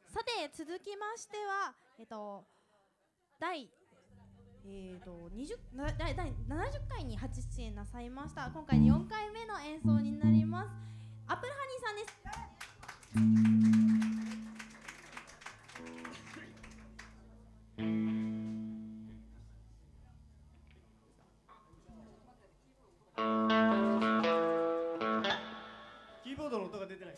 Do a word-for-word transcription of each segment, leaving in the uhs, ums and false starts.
さて続きましては、えっと、第、えー、とにじゅうな第第ななじゅっかいに初出演なさいました。今回でよんかいめの演奏になります。アップルハニーさんです。 キーボードの音が出てない。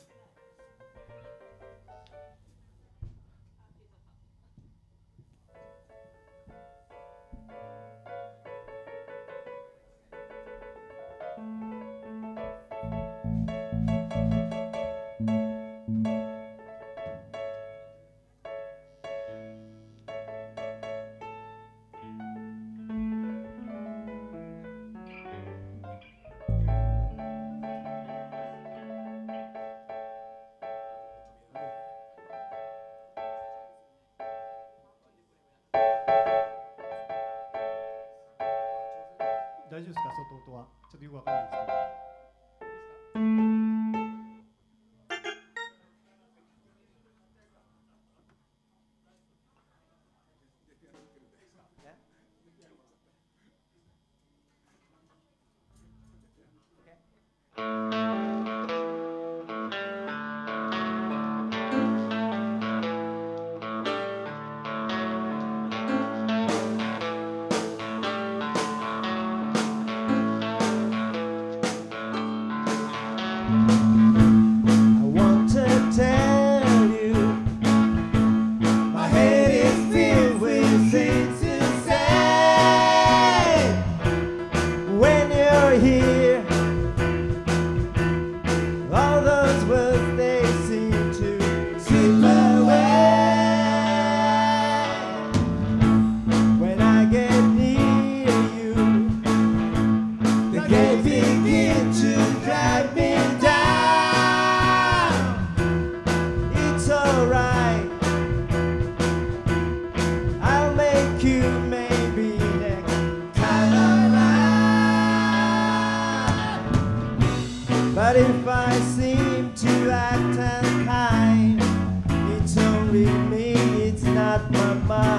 大丈夫ですか、外音は。ちょっとよくわかんないですけど。But if I seem to act unkind, it's only me, it's not my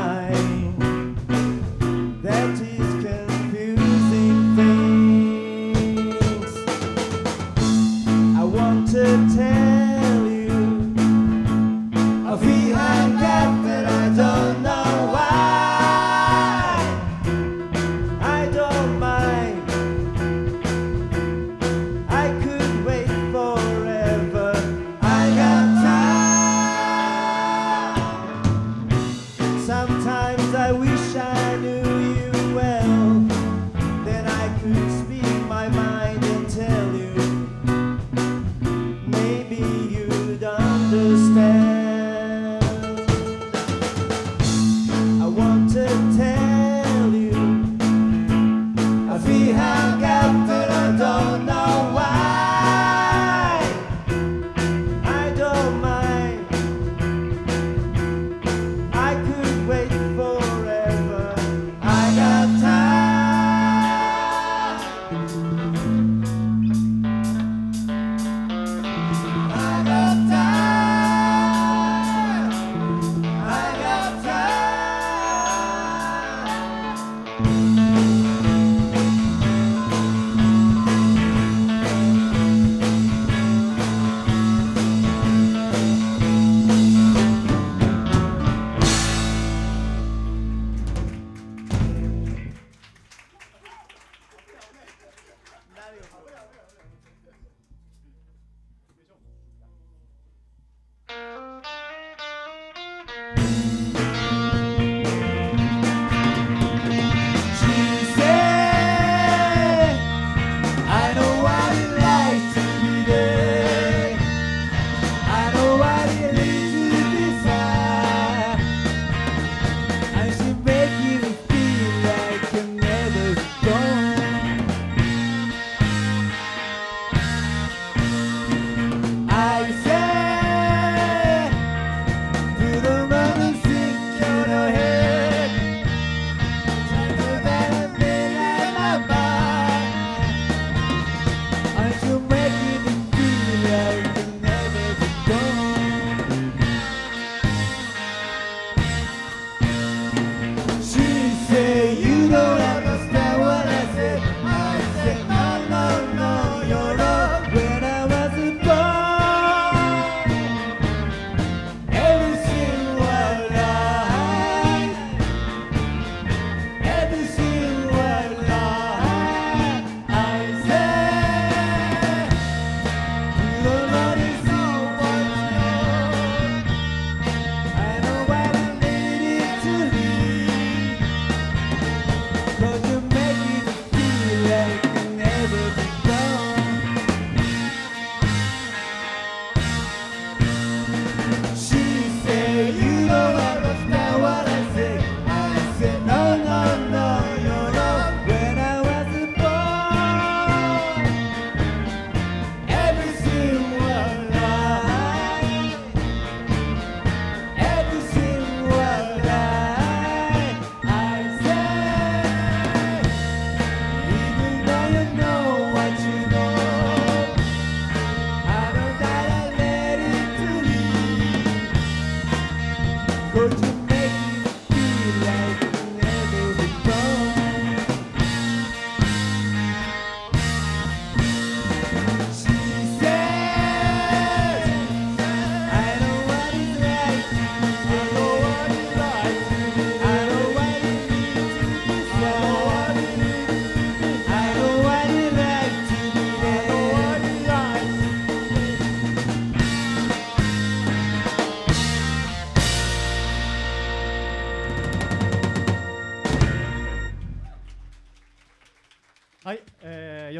mind that is confusing things. I want to tell you a feeling I got that I don't know why. I don't mind. I could wait forever. I got time. Sometimes I wish I knew you well. Then I could speak my mind and tell you. Maybe you'd understand. I want to tell you I feel I got that I don't know why. I don't mind. I could wait forever. I got time. I got time. I got time.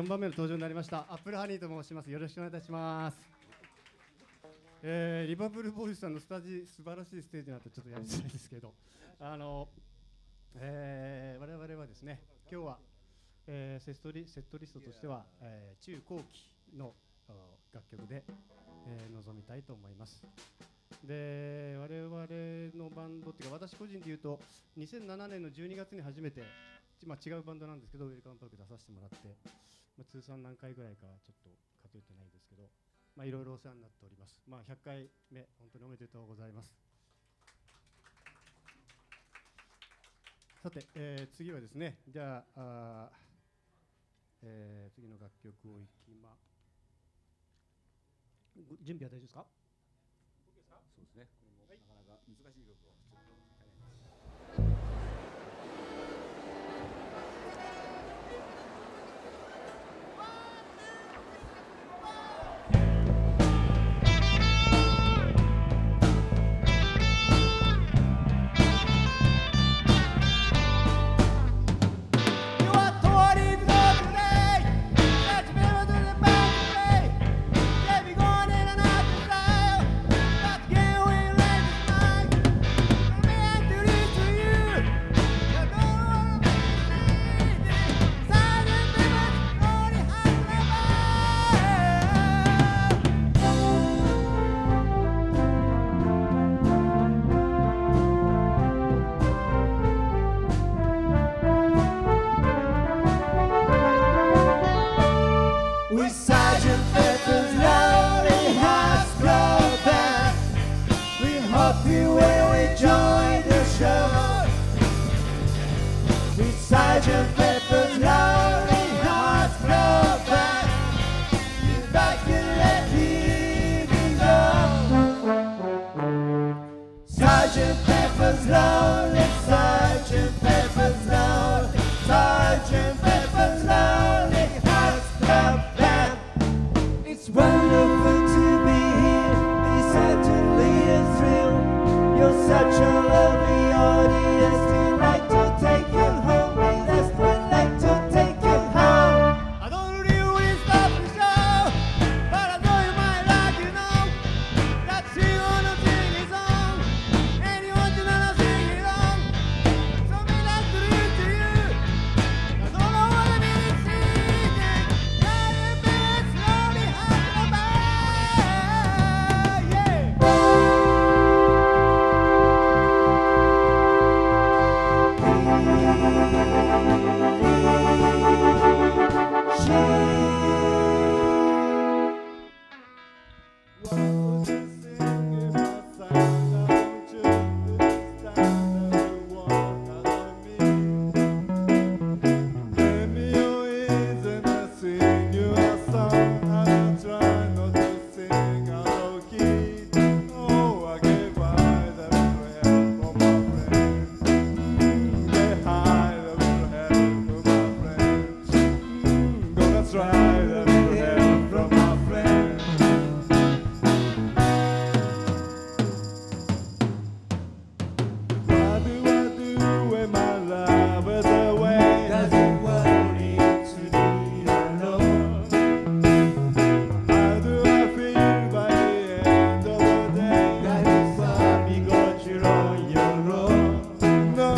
よんばんめの登場になりましたアップルハニーと申します。よろしくお願いいたします。えー、リバブルボーイズさんのスタジ素晴らしいステージなんてちょっとやりづらいですけど、あの、えー、我々はですね、今日は、えー、セットリ、セットリストとしては、えー、中後期の楽曲で、えー、臨みたいと思います。で、我々のバンドっていうか、私個人で言うとにせんななねんのじゅうにがつに初めて、まあ、違うバンドなんですけどウェルカムパーク出させてもらって、まあ、通算何回ぐらいかちょっと数えてないんですけど、まあ、いろいろお世話になっております。まあ、ひゃっかいめ本当におめでとうございます。さて、えー、次はですね、じゃあ、あ、えー、次の楽曲をいきま準備は大丈夫ですか？ そうですね。これもなかなか難しい曲をちょっと。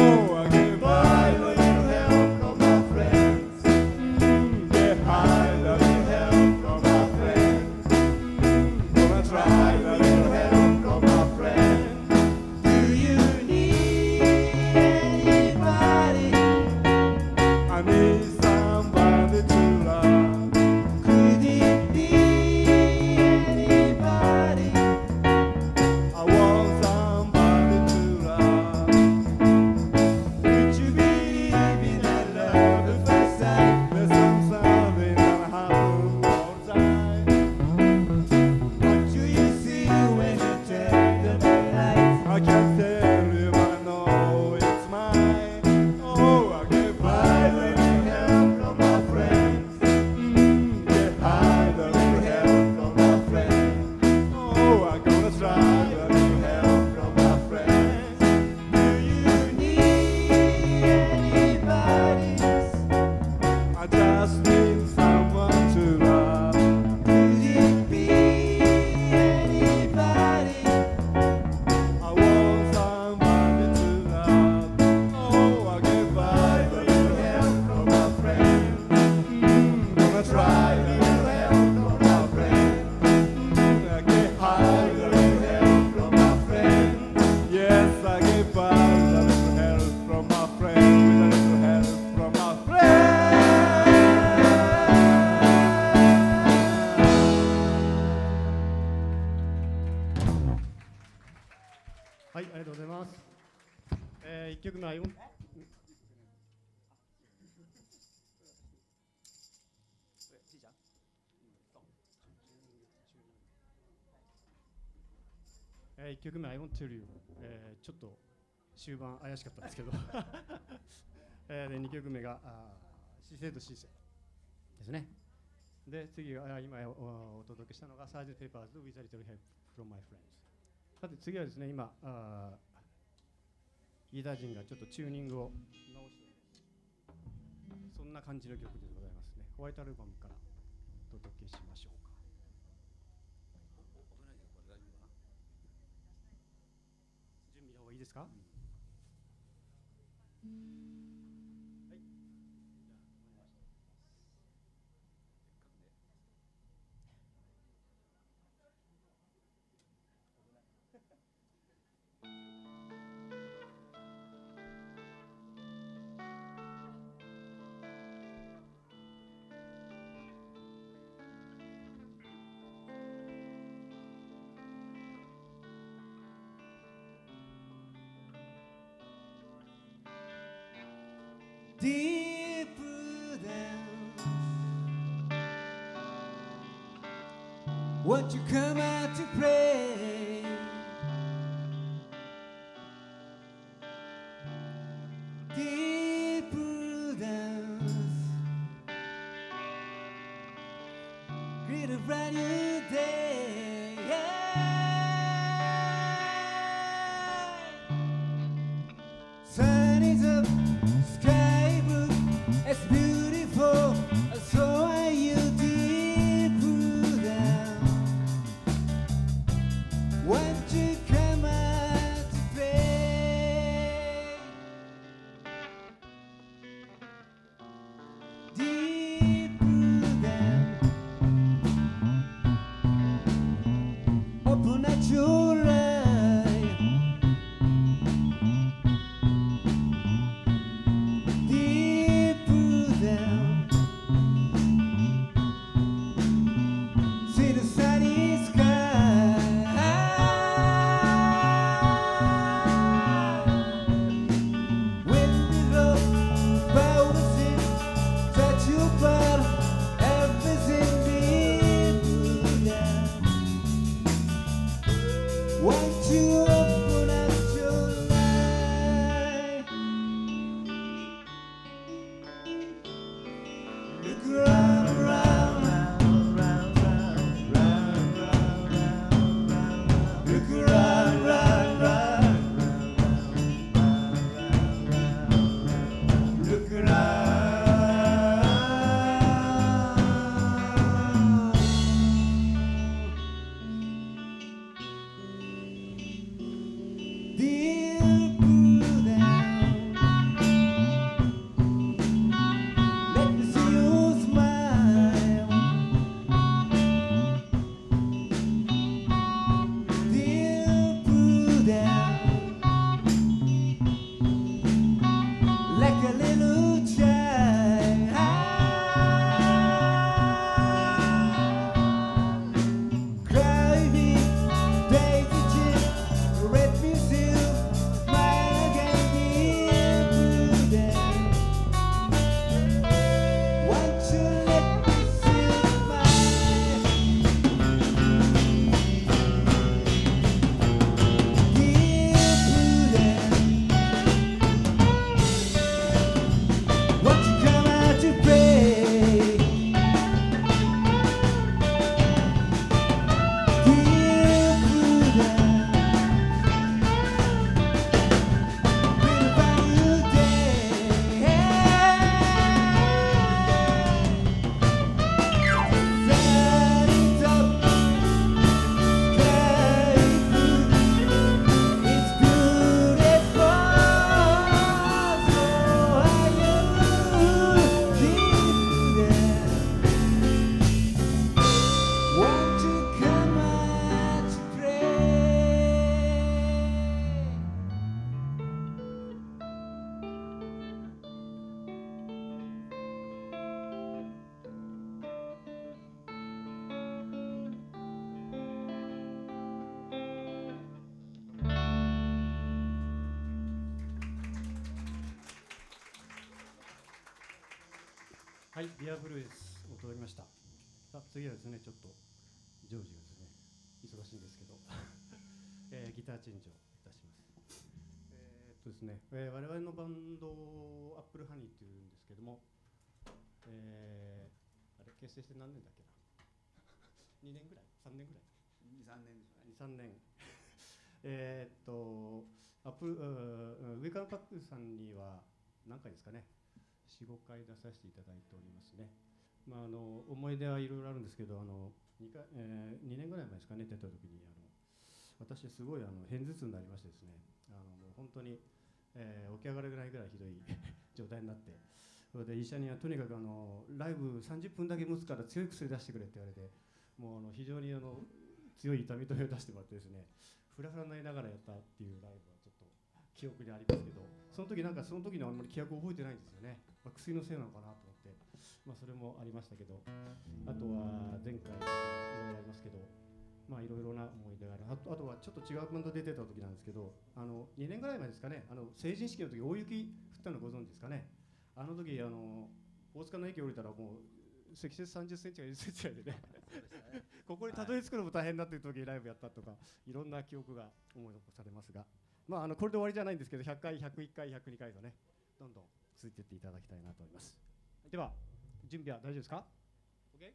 High 曲目はよんえー、いっきょくめは I Want to Tell You、えー、ちょっと終盤怪しかったんですけど、えー、でにきょくめがシセイとシセですね。で次は今 お, お届けしたのがサージェント・ペーパーズ With a Little Help from My Friends。さて次はですね、今あギター陣がちょっとチューニングを直してそんな感じの曲でございますね。ホワイトアルバムからお届けしましょうか。準備の方がいいですか？はい。 Deeper than won't you come out to pray? Deeper than greet a brand new day. Sun is up, sky blue, it's beautiful. So are you, deeper than won't you come out to play? Deeper than open at your eye. Deeper than see the sunny sky. When the road bows in, touch your body, everything deeper than. はい、ビアブルースを踊りました。さあ次はですね、ちょっとジョージがですね、忙しいんですけど、えー、ギターチェンジをいたします。えー、っとですね、えー、我々のバンドアップルハニーっていうんですけども、えー、あれ結成して何年だっけなにねんぐらいさんねんぐらいに、さんねんでしょうね。 に、さんねんえーっとアップルウェイカーパックさんには何回ですかね、よん、ごかい出させていただいておりますね。まあ、あの思い出はいろいろあるんですけど、あの 2, 回、えー、にねんぐらい前ですかね、出た時にあの私すごいあの片頭痛になりましてですね、あのもう本当に、えー、起き上がれないぐらいひどい状態になって、それで医者にはとにかくあのライブさんじゅっぷんだけ持つから強い薬出してくれって言われて、もうあの非常にあの強い痛み止めを出してもらってですね、フラフラになりながらやったっていうライブはちょっと記憶にありますけど、その時なんかその時のあんまり記憶を覚えてないんですよね。まあ、薬のせいなのかなと思って、まあ、それもありましたけど、あとは前回いろいろありますけど、まあいろいろな思い出がある。あと、あとはちょっと違うバンドで出てた時なんですけど、あのにねんぐらい前ですかね、あの成人式の時大雪降ったのご存知ですかね。あの時あの大塚の駅降りたらもう積雪さんじゅっセンチがじゅっセンチぐらいでねここにたどり着くのも大変だっていう時にライブやったとか、いろんな記憶が思い起こされますが、まああのこれで終わりじゃないんですけど、ひゃっかい、ひゃくいっかい、ひゃくにかいとね、どんどん続いていっていただきたいなと思います。では準備は大丈夫ですか？ OK？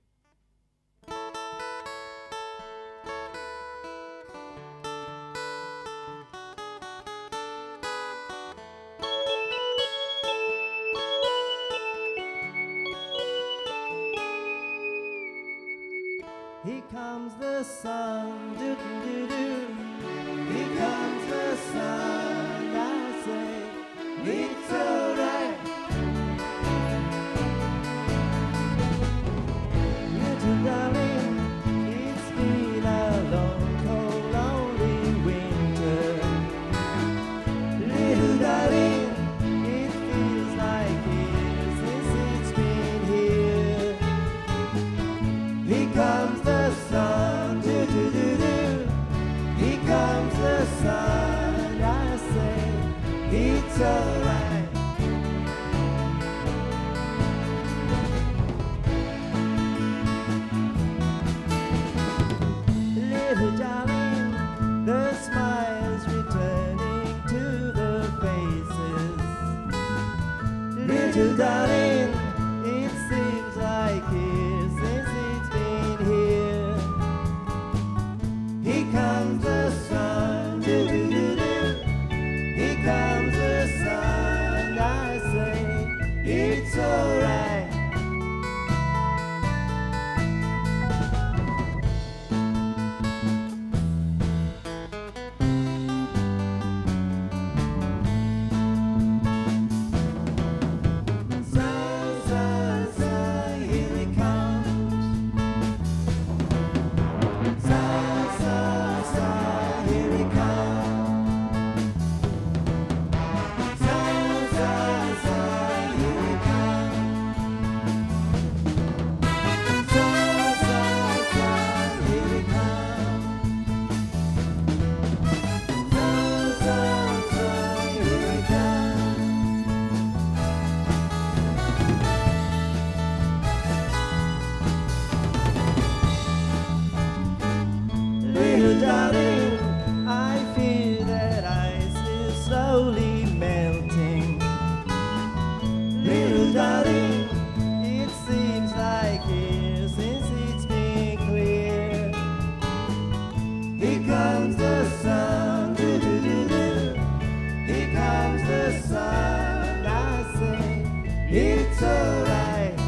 Here comes the sun, do do do do. Here comes the sun. I say it's alright. Little darling, it's been a long, cold, lonely winter. Little darling, it feels like years since it's been here. Here comes the sun, do do do do. Here comes the sun. I say it's alright. Little darling, the smiles returning to the faces. Little darling, it seems like years since it's been here. Here comes the sun, do do do do. Here comes the sun. I say it's alright. Sun, sun, sun, here it comes. Sun, sun, sun, here it comes. Sun, sun, sun, here it comes. Sun, sun, sun, here it comes. Sun, sun, sun, here it comes. Little darling, I feel that ice is slowly melting. Little darling, it seems like years since it's been clear. Here comes the sun, do do do do. Here comes the sun. I say it's alright.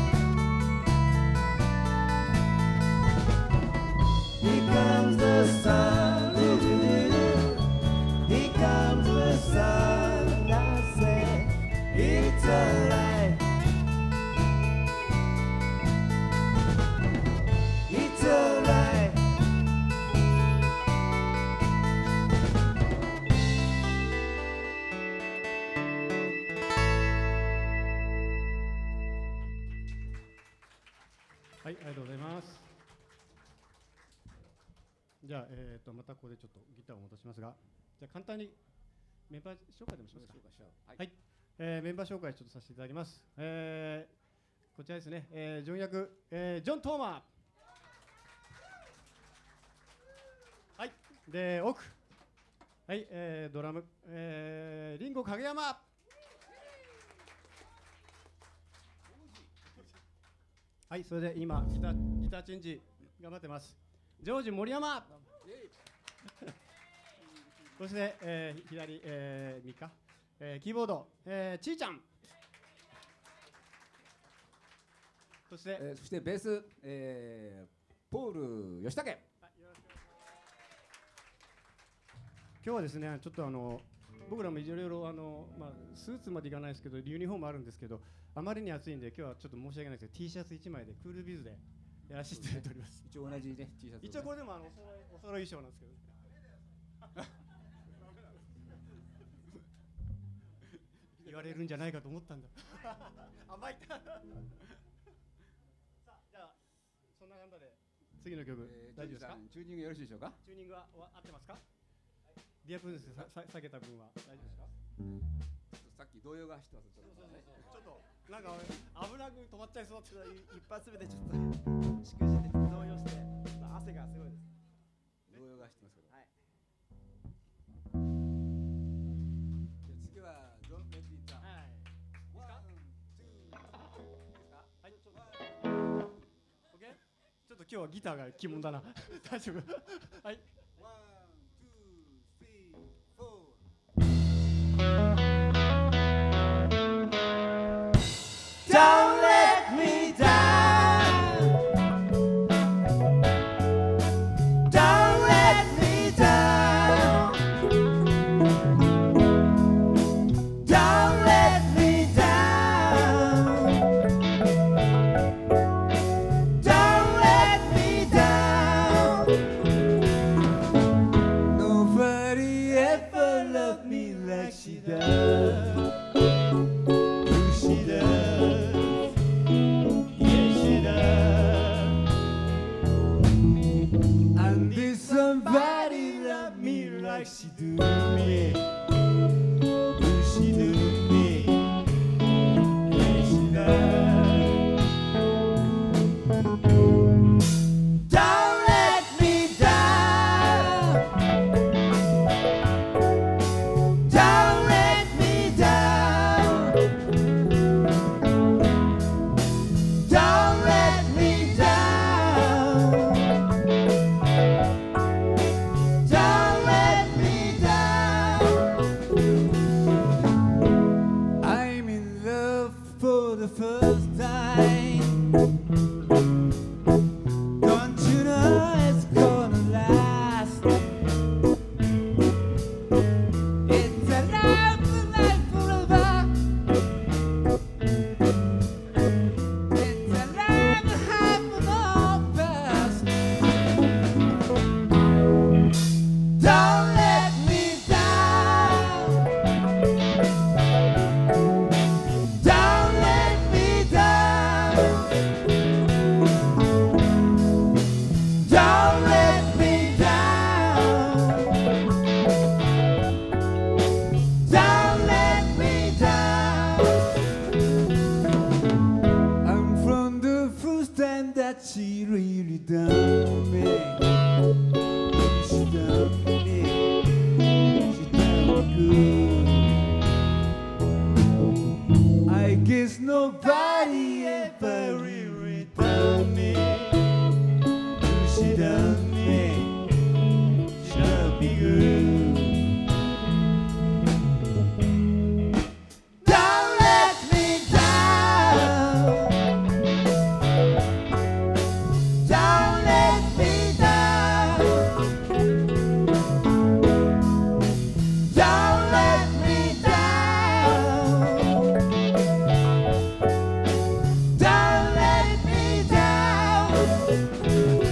Here comes the sun, do do do do. Here comes the sun. I say it's alright. It's alright. はい、ありがとうございます。じゃあ、えー、とまたここでちょっとギターを戻しますが、じゃあ簡単にメンバー紹介でもしますか。 紹介しちゃう。はい。 はい、えーメンバー紹介ちょっとさせていただきます。えーこちらですね、えー、ジョン役、えー、ジョン・トーマー。はい、で奥、はい、えー、ドラム、えー、リンゴ影山。はい、それで今ギターギターチェンジ頑張ってます。ジョージ森山。そして、えー、左、えー、右か、えー、キーボード、えー、ちーちゃん。そして、 えー、そしてベース、えー、ポール吉武。 今日はですね、ちょっとあの僕らもいろいろあの、まあ、スーツまでいかないですけど、ユニフォームあるんですけど、あまりに暑いんで、今日はちょっと申し訳ないですけど、T シャツいちまいでクールビズでやらせていただいております。 一応同じね T シャツ、ね、 一応これでもあのお揃いお揃い衣装なんですけど。言われるんじゃないかと思ったんだ。甘い。さあ、じゃあそんな感じで次の曲、えー、大丈夫ですか？ チューニングよろしいでしょうか？ チューニングは合ってますか？ディアプリンスささ下げた分は大丈夫ですか？ さっき動揺が走ってます。ちょっと、ね、 ちょっとなんか危なく止まっちゃいそうって一発目でちょっとしくじって動揺して、まあ、汗がすごいです。 動揺が走ってますけど。 はい。 じゃあ次はドンレディーザ。はい。ワン、ツー、いいですか？ はい、ちょっと。オッケー？ちょっと今日はギターが鬼門だな。大丈夫？はい。 Don't let me down. Don't let me down. Don't let me down. Don't let me down. Nobody ever loved me like she does. Who she does. And did somebody love me like she do me? Will she do me? Yes, she does. Don't let me down. Don't let me down. Don't let me down. Don't let me down. I'm in love for the first time. Don't you know it's gonna last? It's a love life forever. It's a love half no past. Don't let me down. Don't let me down. Don't let me down. Don't let me down. I'm from the first time that she really done me. She done me. She done me good. I guess nobody ever really done me. She done me. She done me good. Don't let me down. Don't let me down. Don't let me down. Don't let me down.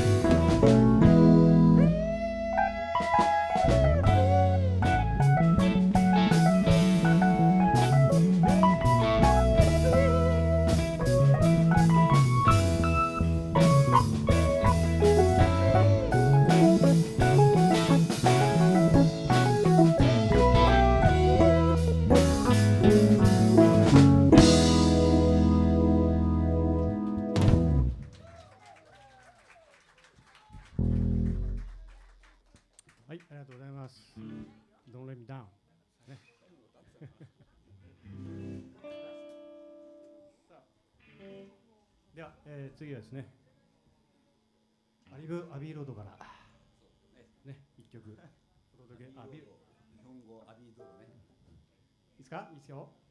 ありがとうございます。Don't let me down。ね。では、えー、次はですね、アリブ・アビーロードからね、一曲お届け。アビー、 日本語アビードロね。 いいですか？いいですよ。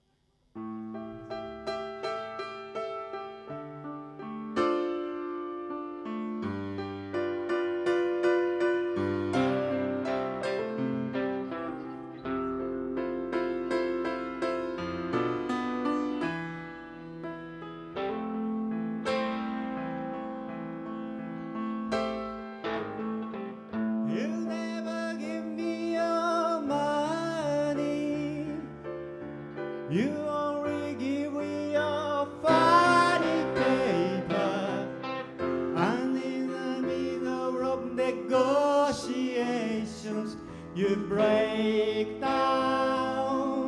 You only give me your funny paper, and in the middle of negotiations, you break down.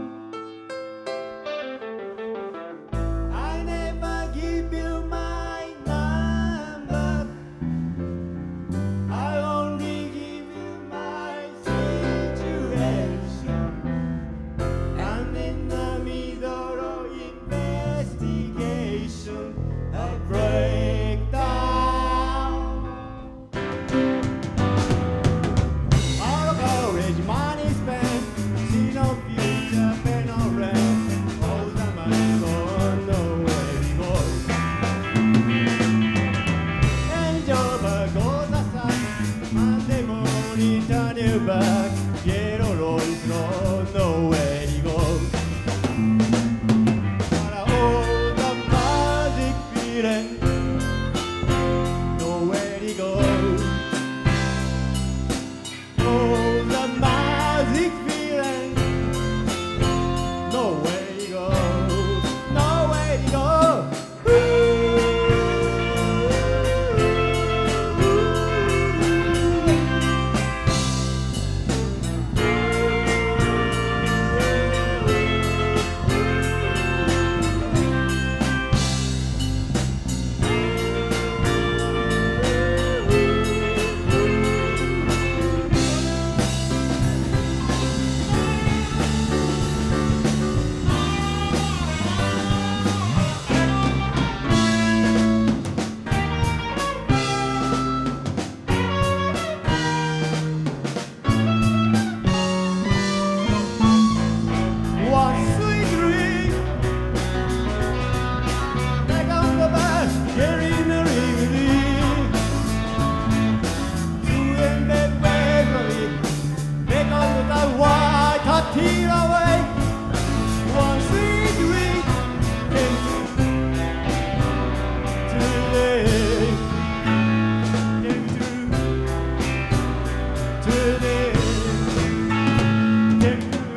I never give you my number, I only give you my situation. And in the middle of investigation, I break down. All college money spent, see no future, pay no rent. All the money gone, nowhere to go. And job goes aside, Monday morning turn you back. Yellow road road, nowhere to go. But all the magic feeling, nowhere to go. All the magic feeling, nowhere to go, nowhere to go. One sweet dream, take on the bus, carrying the river. To end that bakery, take on the white hot tea away. One sweet dream came today, came true today, came true.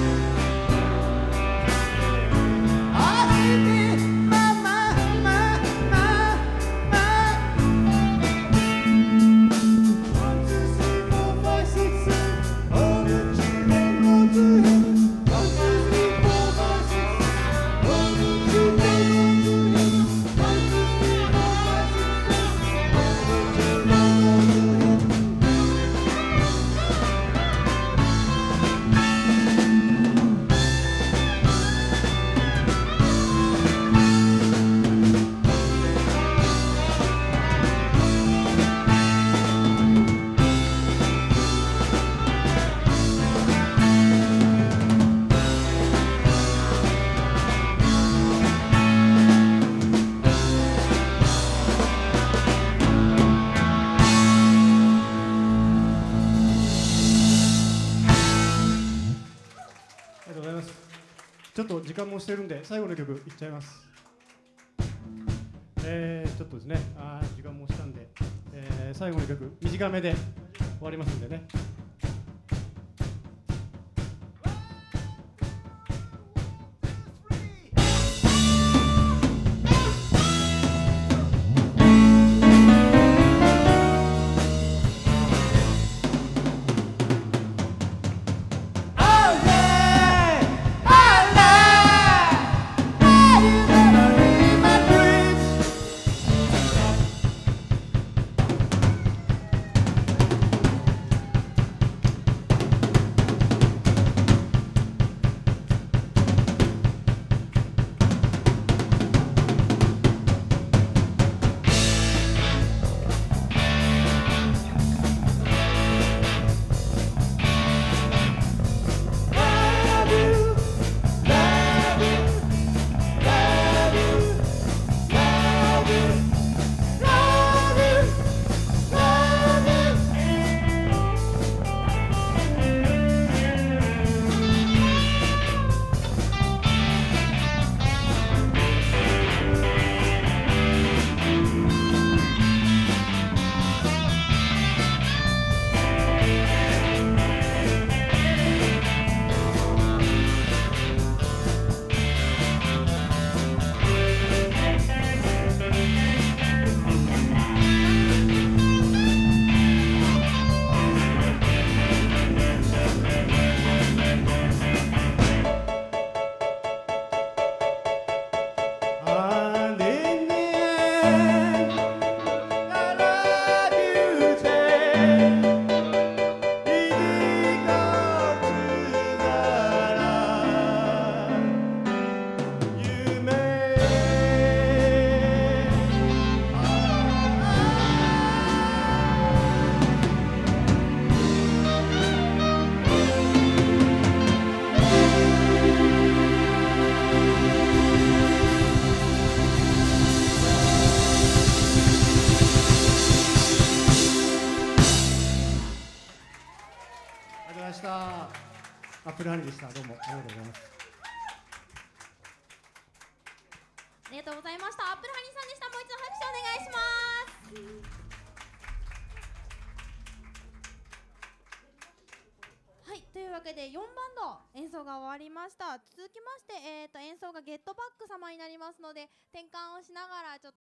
ありがとうございます。ちょっと時間もしてるんで最後の曲いっちゃいます。えー、ちょっとですね、あー時間もしたんで、えー、最後の曲短めで終わりますんでね。 アップルハニーでした。どうもありがとうございます。 ありがとうございました。アップルハニーさんでした。もう一度拍手お願いします。はい、というわけでよんバンド演奏が終わりました。続きまして、えー、と演奏がゲットバック様になりますので、転換をしながらちょっと